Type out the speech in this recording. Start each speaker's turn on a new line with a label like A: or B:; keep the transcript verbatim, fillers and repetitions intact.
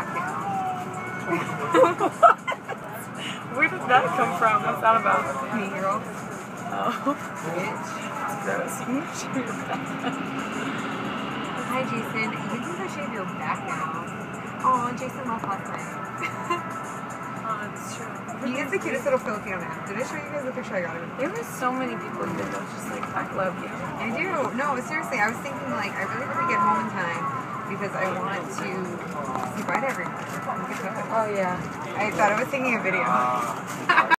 A: back down.
B: Where did that come from? What's that about?
A: Mean Girls.
B: Oh.
A: Bitch.
B: Gross. You need to shave your back.
A: Hi, Jason. You need to shave your back now. Oh, Jason left last night.
B: Oh, that's true.
A: He is the cutest little Filipino man. Did I show you guys the picture I got of him?
B: There were so many people who did that, just like, I love you.
A: I do. No, seriously, I was thinking, like, I really want to get home in time because I want to say bye to everyone.
B: Oh, yeah.
A: I thought I was taking a video.